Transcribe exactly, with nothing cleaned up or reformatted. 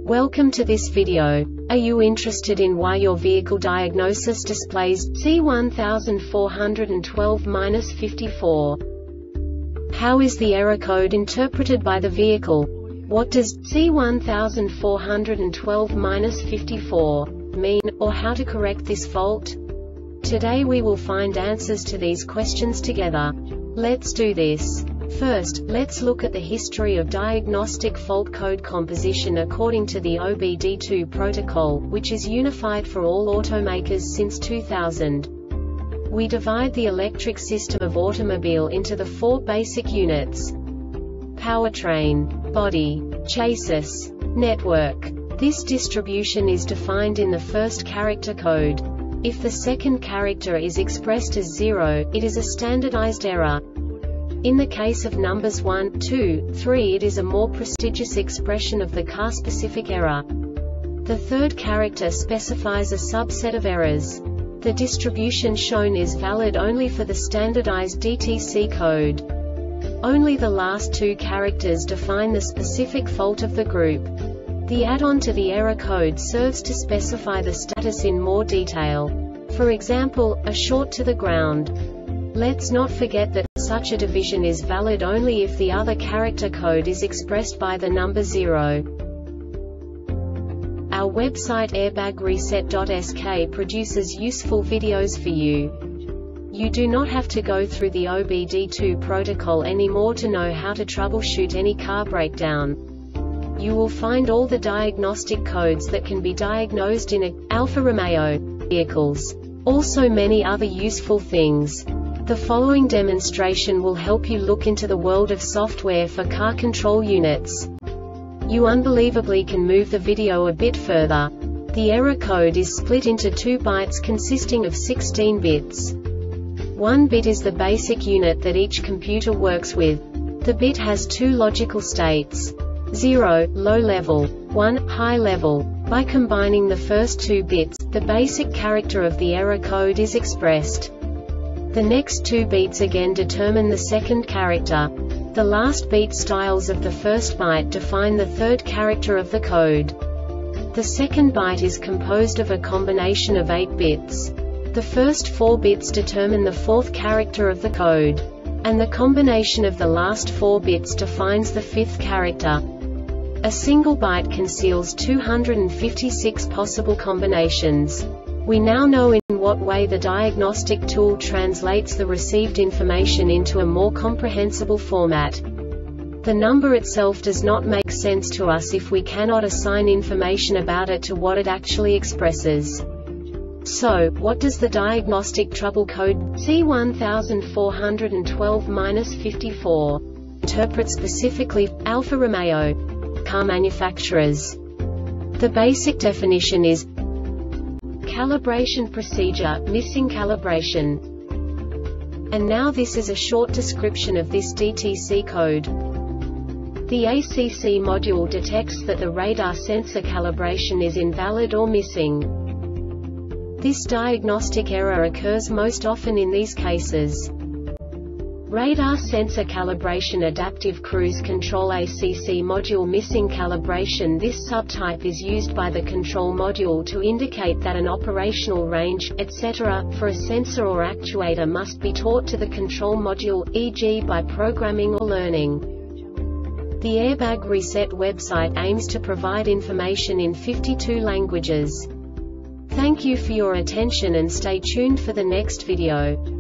Welcome to this video. Are you interested in why your vehicle diagnosis displays C one four one two fifty-four? How is the error code interpreted by the vehicle? What does C one four one two fifty-four mean, or how to correct this fault? Today we will find answers to these questions together. Let's do this. First, let's look at the history of diagnostic fault code composition according to the O B D two protocol, which is unified for all automakers since two thousand. We divide the electric system of automobile into the four basic units: powertrain, body, chassis, network. This distribution is defined in the first character code. If the second character is expressed as zero, it is a standardized error. In the case of numbers one, two, three, it is a more prestigious expression of the car-specific error. The third character specifies a subset of errors. The distribution shown is valid only for the standardized D T C code. Only the last two characters define the specific fault of the group. The add-on to the error code serves to specify the status in more detail. For example, a short to the ground. Let's not forget that such a division is valid only if the other character code is expressed by the number zero. Our website airbag reset dot S K produces useful videos for you. You do not have to go through the O B D two protocol anymore to know how to troubleshoot any car breakdown. You will find all the diagnostic codes that can be diagnosed in a Alfa Romeo vehicles. Also many other useful things. The following demonstration will help you look into the world of software for car control units. You unbelievably can move the video a bit further. The error code is split into two bytes consisting of sixteen bits. One bit is the basic unit that each computer works with. The bit has two logical states: zero, low level, one, high level. By combining the first two bits, the basic character of the error code is expressed. The next two beats again determine the second character. The last beat styles of the first byte define the third character of the code. The second byte is composed of a combination of eight bits. The first four bits determine the fourth character of the code. And the combination of the last four bits defines the fifth character. A single byte conceals two hundred fifty-six possible combinations. We now know in what way the diagnostic tool translates the received information into a more comprehensible format. The number itself does not make sense to us if we cannot assign information about it to what it actually expresses. So, what does the diagnostic trouble code C one four one two fifty-four interpret specifically for Alfa Romeo car manufacturers? The basic definition is calibration procedure, missing calibration. And now this is a short description of this D T C code. The A C C module detects that the radar sensor calibration is invalid or missing. This diagnostic error occurs most often in these cases: radar sensor calibration, adaptive cruise control, A C C module missing calibration. This subtype is used by the control module to indicate that an operational range, et cetera, for a sensor or actuator must be taught to the control module, for example by programming or learning. The Airbag Reset website aims to provide information in fifty-two languages. Thank you for your attention and stay tuned for the next video.